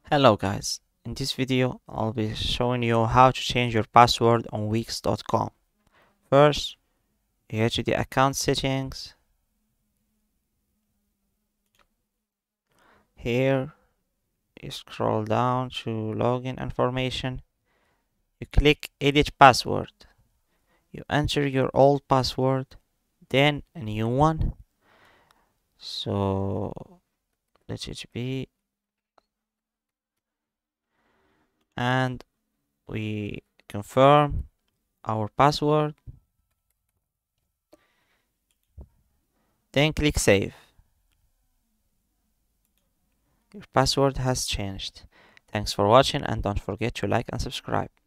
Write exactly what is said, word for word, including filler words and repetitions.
Hello guys, in this video I'll be showing you how to change your password on Wix dot com. First, you head to the account settings. Here, you scroll down to login information. You click edit password. You enter your old password, then a new one. So let it be. And we confirm our password. Then click save. Your password has changed. Thanks for watching and don't forget to like and subscribe.